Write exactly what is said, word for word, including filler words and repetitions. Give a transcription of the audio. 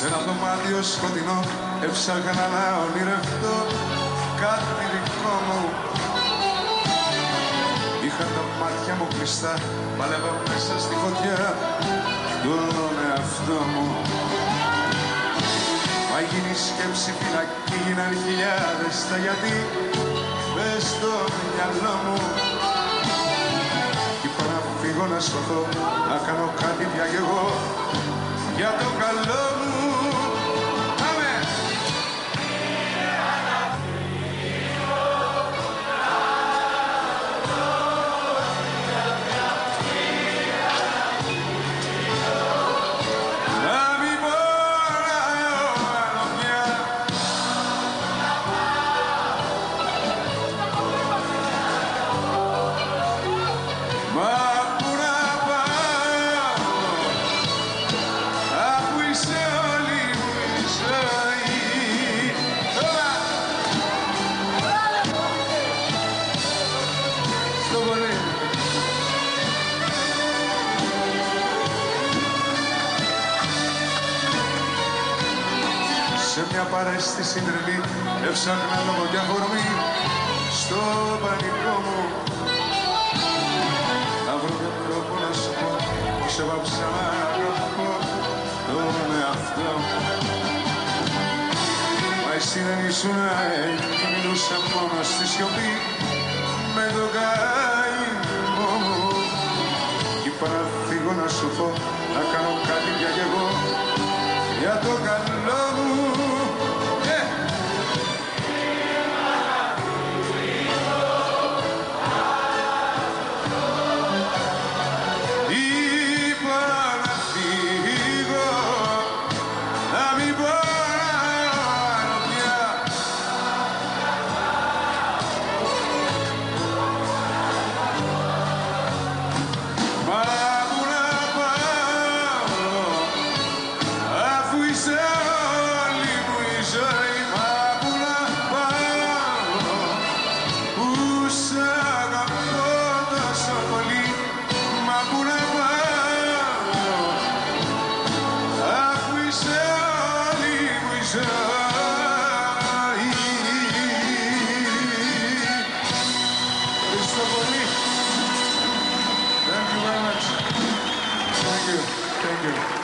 ένα δωμάτιο σκοτεινό έψαχνα να ονειρευτώ κάτι δικό μου. Είχα τα μάτια μου κλειστά, παλεύα μέσα στη φωτιά τον εαυτό μου. Μα γίνει σκέψη φυλακή, γίναν χιλιάδες τα γιατί μες στο μυαλό μου. Κι είπα να φύγω να σωθώ, να κάνω κάτι πια κι εγώ για το καλό μου. Σε μια παρέστηση τρελή έψαχνα λόγω και αφορμή στο πανικό μου. Να βρω τον τρόπο να σου πω πως έβαψα να αγαπώ τον εαυτό μου. Μα εσύ δεν ήσουν εκεί, μιλούσα μόνο στη σιωπή με το καημό μου. Κι είπα να φύγω να σου πω, να κάνω κάτι πια κι εγώ για το καλό μου. Thank you. Thank you.